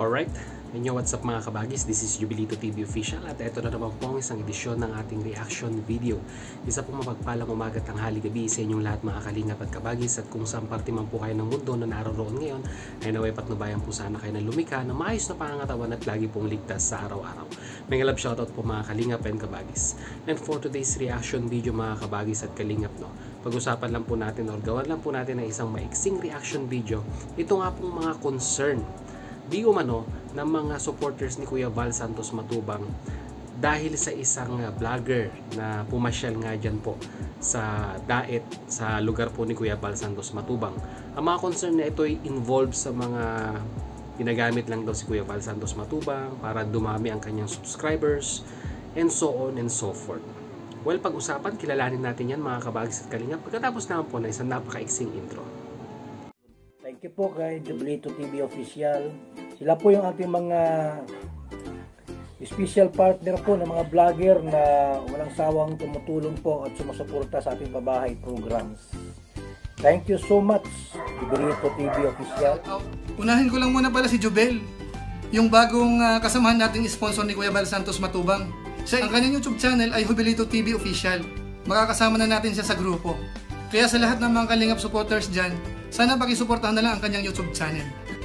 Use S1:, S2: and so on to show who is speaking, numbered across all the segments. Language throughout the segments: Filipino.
S1: Alright, inyo what's up mga kabagis, this is Jubilito TV Official at ito na naman po ang isang edisyon ng ating reaction video. Isa pong mapagpalang umaga, tanghali, gabi sa inyong lahat mga kalingap at kabagis, at kung saan parte man po kayo ng mundo na naroon ngayon ay naway patnubayan po sana kayo ng lumika na maayos na pangangatawan at lagi pong ligtas sa araw-araw. May love shoutout po mga kalingap and kabagis. And for today's reaction video mga kabagis at kalingap, pag-usapan lang po natin or gawan lang po natin ng isang maiksing reaction video. Ito nga pong mga concern di umano ng mga supporters ni Kuya Val Santos Matubang dahil sa isang vlogger na pumasyal nga dyan po sa Daet sa lugar po ni Kuya Val Santos Matubang. Ang mga concern na ito ay involved sa mga ginagamit lang daw si Kuya Val Santos Matubang para dumami ang kanyang subscribers and so on and so forth. Well, pag-usapan, kilalanin natin yan mga kabagis at kalingap pagkatapos naman po na isang napaka-iksing intro.
S2: Thank you po kay Jubilito TV Official. Sila po yung ating mga special partner po ng mga vlogger na walang sawang tumutulong po at sumusuporta sa ating babahay programs. Thank you so much, Jubilito TV Official.
S3: Unahin ko lang muna pala si Jubel, yung bagong kasamahan nating sponsor ni Kuya Val Santos Matubang. Ang kanyang YouTube channel ay Jubilito TV Official. Makakasama na natin siya sa grupo. Kaya sa lahat ng mga kalingap supporters dyan, sana pakisuportahan na lang ang kanyang YouTube channel.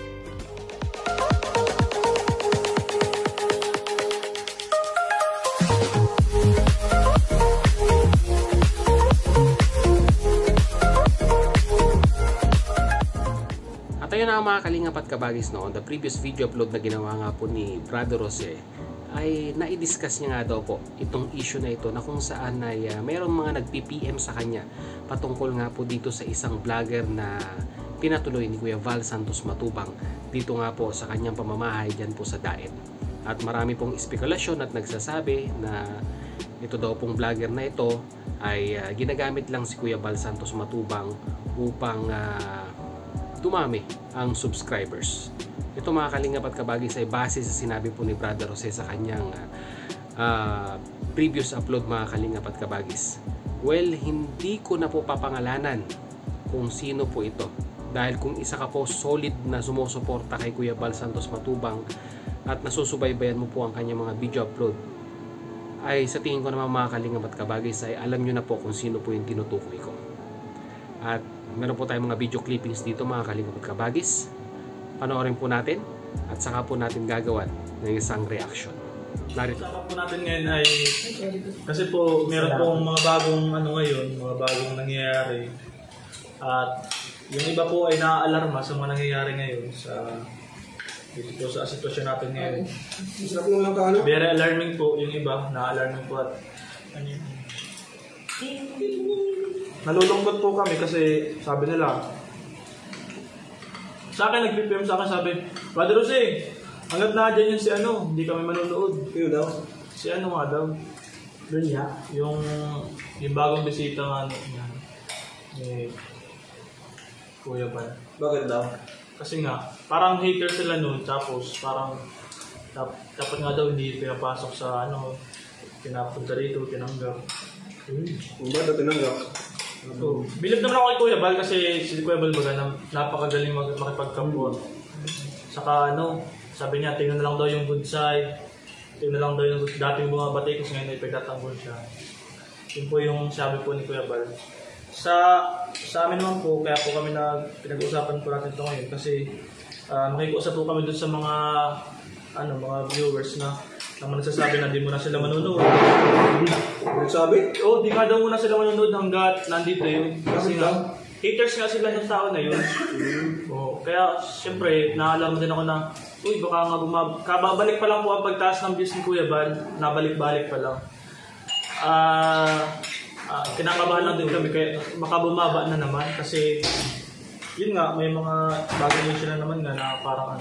S1: At ayun na mga kalingap at kabagis, on the previous video upload na ginawa nga po ni Brother Jose ay nai-discuss niya nga daw po itong issue na ito na kung saan ay mayroong mga nag-PPM sa kanya patungkol nga po dito sa isang vlogger na pinatuloy ni Kuya Val Santos Matubang dito nga po sa kanyang pamamahay dyan po sa Daet. At marami pong espekulasyon at nagsasabi na ito daw pong vlogger na ito ay ginagamit lang si Kuya Val Santos Matubang upang dumami ang subscribers. Ito mga kalingap at kabagis ay base sa sinabi po ni Brother Jose sa kanyang previous upload mga kalingap at kabagis. Well, hindi ko na po papangalanan kung sino po ito. Dahil kung isa ka po solid na sumusuporta kay Kuya Val Santos Matubang at nasusubaybayan mo po ang kanyang mga video upload, ay sa tingin ko naman mga kalingap at kabagis ay alam nyo na po kung sino po yung tinutukoy ko. At meron po tayong mga video clippings dito mga kalingap at kabagis. Panoorin po natin at saka po natin gagawan ng isang reaction.
S4: Usapan po natin ngayon ay kasi po meron pong mga bagong ngayon, mga bagong nangyayari. At yung iba po ay naaalarma sa mga nangyayari ngayon sa dito po sa sitwasyon natin ngayon. Very alarming po yung iba, na-alarming po at nalulungkot po kami kasi sabi nila sa akin, nag-PPM sa akin, sabi, Brother Jose, hanggat na dyan yun si hindi kami manonood. Kayo daw? Si nga daw. Lunya? Yung bagong bisita nga ni Kuya Val. Bakit daw? Kasi nga, parang hater sila nun, tapos parang dapat nga daw hindi pinapasok sa pinapunta rito, tinanggap. Kung ba daw tinanggap? So, bilib naman ako kay Kuya Val kasi si Kuya Val napakagaling makipagkampo. Saka sabi niya, tingnan na lang daw yung good side. Tingnan na lang daw yung dating mga batay kasi ngayon ay pagtatanggol siya. Yun po yung sabi po ni Kuya Val. Sa amin naman po, kaya po kami pinag-uusapan po natin ito ngayon kasi makikiusap po kami dun sa mga mga viewers na naman nagsasabi na di mo na sila manonood. Nagsabi? Oo, di nga daw muna sila manonood hanggat nandito yun. Kasi nga, haters nga sila ng tao na yun. Kaya, siyempre, naalarm din ako na, uy, baka nga kababalik pa lang po ang pagtaas ng views ni Kuya Val. Nabalik-balik pa lang. Kinakabahan lang din kami, kaya baka bumaba na naman. Kasi, yun nga, may mga bagay news na naman nga na parang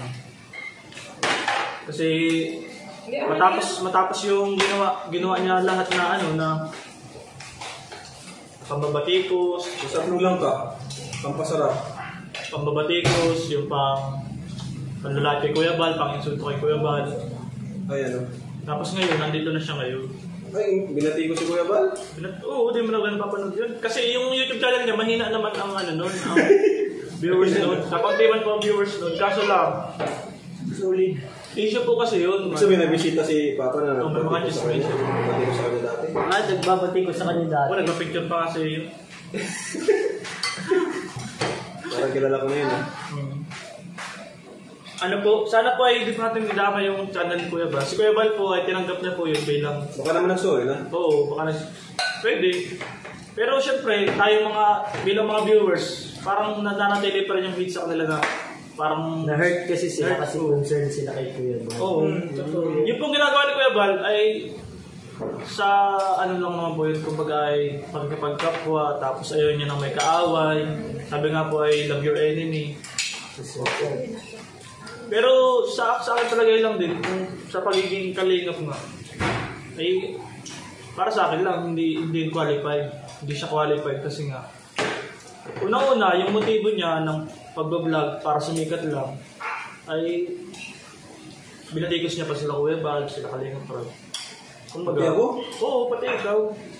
S4: kasi matapos yung ginawa niya lahat na na pambabatikos, usapin lang ka, pampasarap. Pambabatikos, yung panlalat kay Kuya Val, pang-insulto kay Kuya Val. Ay Tapos ngayon, nandito na siya ngayon. Ay, binati ko si Kuya Val? Oo, di mo na ganun papanood yun. Kasi yung YouTube channel niya, mahina naman ang ang viewers noon. Kapag-timan po ang viewers noon. Kaso lang,
S5: Solid.
S4: Issue po kasi yun.
S6: Ibig sabihin, nabisita si Papa na
S4: Oh, may mga
S6: nagpapit sa kanya.
S4: chismis.
S6: Nagpapit sa kanya dati.
S5: Nagbabati ko sa kanya dati.
S4: Oh, nagpa-picture pa kasi yun.
S6: Parang kilala ko na yun.
S4: Ano po, sana po ay hindi po natin nilama yung channel ni Kuya Bal. Si Kuya Bal po ay tinanggap niya po yun bilang...
S6: Baka naman nag-sorry na.
S4: Oo, baka pwede. Pero syempre, tayo bilang mga viewers, parang nananatili pa rin yung hate sa kanila na parang...
S5: Na-hurt kasi sila
S4: Hurt
S5: kasi
S4: po.
S5: concerned sila kay Kuya Bal.
S4: Oo. Yung pong ginagawa ni Kuya Bal ay sa ano lang naman po yun, kumbaga ay pagkapagkapwa, tapos ayaw niya nang may kaaway. Sabi nga po ay love your enemy. Pero sa akin talaga yun lang din, kung sa pagiging kalingap nga, ay para sa akin lang, hindi qualified. Hindi siya qualified kasi nga. Unang-una, yung motibo niya ng pag-vlog para sumikat lang, ay binatikos niya pa sila Kuya Bal, sila Kalingap Rob.
S6: Pati ako?
S4: Oo, pati ikaw.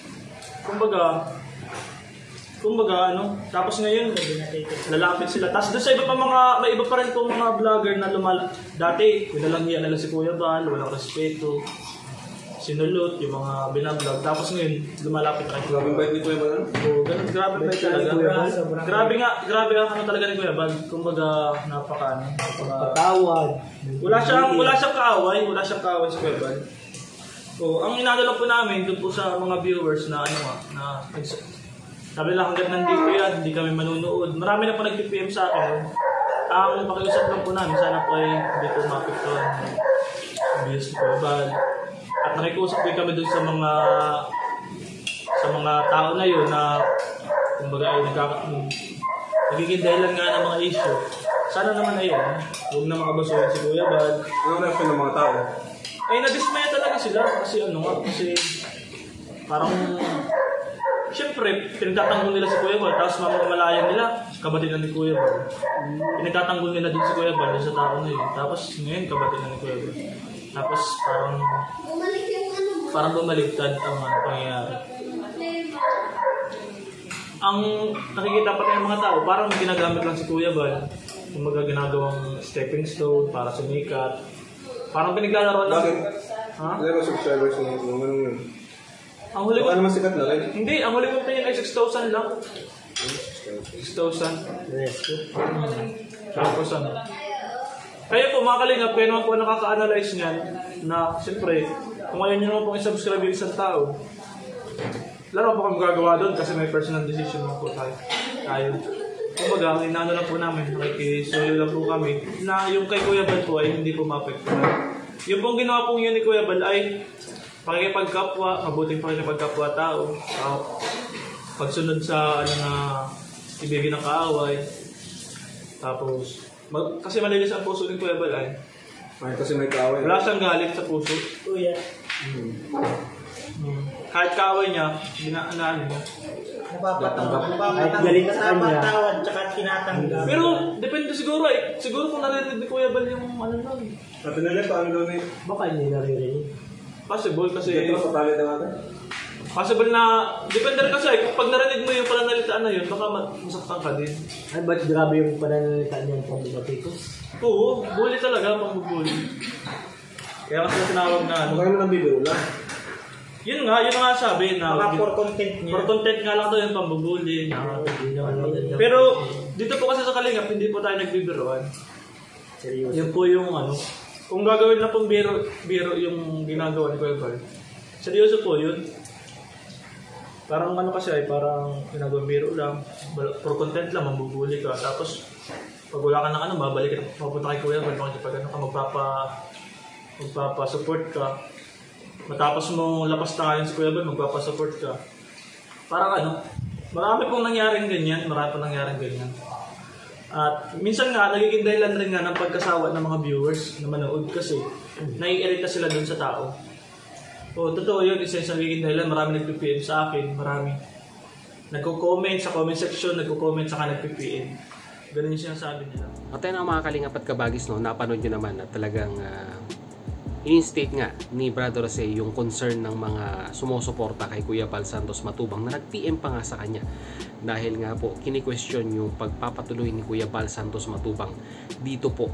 S4: Kumbaga, ano, tapos ngayon, lalapit sila. Tapos doon sa iba pa may iba pa rin pong mga vlogger na dati, pinalangian nila si Kuya Bal, walang respeto, sinulot, yung mga binablog. Tapos ngayon, lumalapit na kay Kuya
S6: Grabe
S4: Bal.
S6: bait ni Kuya Bal.
S4: Oo, ganun, grabe ba talaga? Grabe ang ano talaga ni Kuya Bal. Kumbaga,
S5: Patawad.
S4: wala siyang kaaway si Kuya Bal. So, ang inaano lang po namin doon po sa mga viewers na sabi lang hanggang nandito yan, hindi kami manunood. Marami na po nag-PPM sa akin. Ang pakiusap lang po namin, sana po ay hindi po mapiktuhan ng views ni Kuya Bal. At nakikusap din kami doon sa mga tao na yun na kumbaga ay nagiging dahilan nga ng mga issue. Sana naman ay huwag na makabasuhin si Kuya Bal.
S6: Ano reaction ng mga tao?
S4: Ay, nadismaya talaga sila kasi parang siyempre, pinagtatanggol nila si Kuya Bal, tapos mamamalayan nila, kabatinan ni Kuya Bal. Pinagtatanggol nila din si Kuya Bal sa tao na yun. Tapos ngayon, kabatinan ni Kuya Bal. Tapos parang bumaligtad ang pangyayari. Ang nakikita pa ng mga tao, parang ginagamit lang si Kuya Bal. Kung ginagawang stepping stone para sumikat. Parang pinaglalaro lang.
S6: Bakit?
S4: Ha?
S6: Ilan ba subscribers ng ganun yun?
S4: Ang huli ko,
S6: Baka naman sikat na rin.
S4: hindi, ang huli ko tingin ay 6,000 lang. 6,000. Tapos ano. Kaya po mga kalingap, kayo naman po nakaka-analyze niyan na siyempre, kung ayaw nyo naman pong isubscribe yung isang tao, lalo po kami gagawa doon kasi may personal decision naman po tayo. Kumbaga, ang inaano lang po namin, nakikisuyo lang po kami, na yung kay Kuya Bal po ay hindi po mapektuhan. Yung pong ginawa po yun ni Kuya Bal ay pakikipagkapwa, mabuting pakikipagkapwa tao, pagsunod sa ibigin ng kaaway, tapos, kasi malinis ang puso ni Kuya Bal ay,
S6: Kasi may kaaway.
S4: wala siyang galit sa puso.
S5: Kuya.
S4: Kahit kaaway niya, ginaan niya.
S5: Kahit galing sa kanya.
S7: Napatawad tsaka tinatanggap.
S4: Pero, depende siguro siguro kung narinig ni Kuya Bal yung nun.
S6: Sabi nila, paano daw ni...
S5: Baka hindi naririnig.
S4: Possible kasi...
S6: Ito, patali daw natin.
S4: Possible na... Depende rin kasi pag narinig mo yung pananalitaan na yun, baka masaktan ka din.
S5: Ay, ba't grabe yung pananalita niyang pambabati ko?
S4: Oo, bully talaga, pambubully. Kaya kasi tinawag na
S6: Baka naman ang bibiro lang.
S4: Yun nga sabi na...
S7: Baka for content niya.
S4: For content nga lang to yung pambubully.
S5: Hindi naman maganda.
S4: Pero, dito po kasi sa Kalingap, hindi po tayo nagbibiroan.
S5: Seryoso.
S4: Yun po yung kung gagawin na pong biro yung ginagawa ni Kuya Bal. Seryoso po yun. Parang kasi ay parang ginagawang biro lang. For content lang, mambubuli ka. Tapos, pag wala ka ng babalik ka, mapunta kay Kuya Bal, makikipag magpapa-support ka. Matapos mo lapas tayo si Kuya Bal, magpapa-support ka. Parang marami pong nangyaring ganyan. At minsan nga, nagiging dahilan rin nga ng pagkasawa ng mga viewers na manood kasi naiirita sila dun sa tao. O, totoo yun, isa sa nagiging dahilan, marami nag-PPM sa akin, marami. Nagko-comment sa comment section, nagko-comment saka nag-PPM. Ganun yung sinasabi nila.
S1: At ayun ang mga Kalingap at Kabagis, napanood nyo naman na talagang in-state nga ni Brother Jose yung concern ng mga sumusuporta kay Kuya Bal Santos Matubang na nag-PM pa nga sa kanya dahil nga po kini-question yung pagpapatuloy ni Kuya Bal Santos Matubang dito po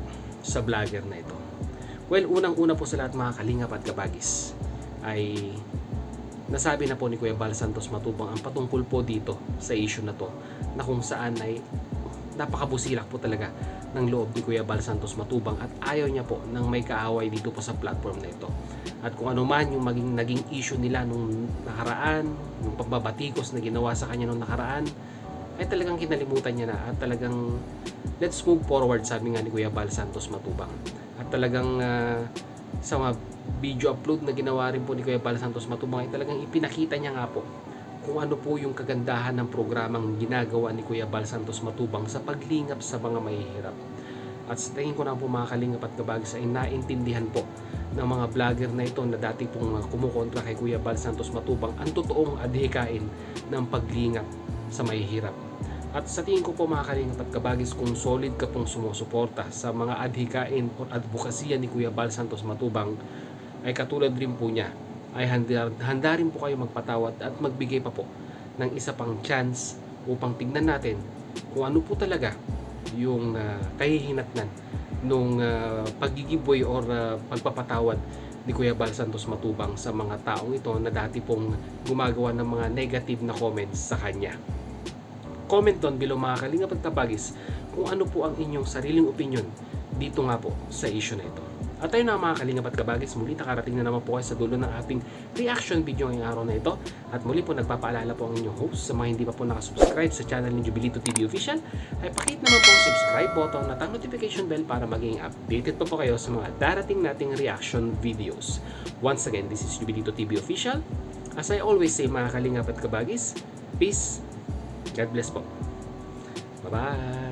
S1: sa vlogger na ito? Well, unang-una po sa lahat mga kalingap at kabagis ay nasabi na po ni Kuya Bal Santos Matubang ang patungkol po dito sa issue na to, na kung saan ay napakabusilak po talaga ng loob ni Kuya Bal Santos Matubang at ayaw niya po ng may kaaway dito po sa platform na ito. At kung ano man yung naging issue nila nung nakaraan, yung pagbabatikos na ginawa sa kanya nung nakaraan, ay talagang kinalimutan niya na at talagang let's move forward, sabi nga ni Kuya Bal Santos Matubang. At talagang sa mga video upload na ginawa rin po ni Kuya Bal Santos Matubang ay talagang ipinakita niya nga po kung ano po yung kagandahan ng programang ginagawa ni Kuya Bal Santos Matubang sa paglingap sa mga mahihirap. At sa tingin ko na po mga kalingap at kabagis ay naintindihan po ng mga vlogger na ito na dati pong kumukontra kay Kuya Bal Santos Matubang ang totoong adhikain ng paglingap sa mahihirap. At sa tingin ko po mga kalingap at kabagis, kung solid ka pong sumusuporta sa mga adhikain o advokasya ni Kuya Bal Santos Matubang, ay katulad rin po niya, ay handa rin po kayo magpatawad at magbigay pa po ng isa pang chance upang tignan natin kung ano po talaga yung kahihinatnan nung paggigiboy or pagpapatawad ni Kuya Bal Santos Matubang sa mga taong ito na dati pong gumagawa ng mga negative na comments sa kanya. Comment down below mga kalingap at kabagis kung ano po ang inyong sariling opinion dito nga po sa issue na ito. At tayo na mga kalingap at kabagis, muli nakarating na naman po kayo sa dulo ng ating reaction video ngayong araw na ito. At muli po nagpapaalala po ang inyong host sa mga hindi pa po nakasubscribe sa channel ni Jubilito TV Official, ay pakit naman po ang subscribe button at ang notification bell para maging updated po kayo sa mga darating nating reaction videos. Once again, this is Jubilito TV Official. As I always say mga kalingap at kabagis, peace, God bless po. Bye-bye!